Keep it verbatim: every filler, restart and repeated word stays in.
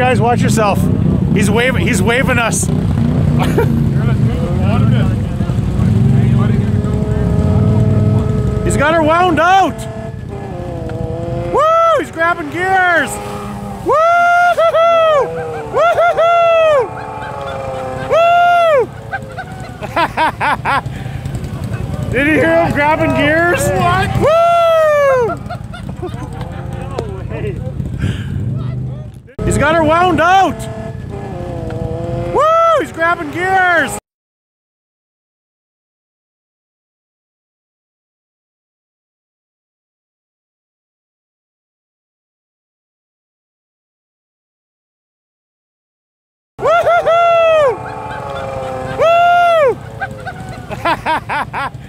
guys, watch yourself. He's waving. He's waving us. He's got her wound out. Woo! He's grabbing gears. Woo-hoo-hoo! Woo-hoo-hoo! Woo! Did you hear him grabbing gears? What? Woo! No way. He's got her wound out. Woo! He's grabbing gears. Woo-hoo-hoo! Woo!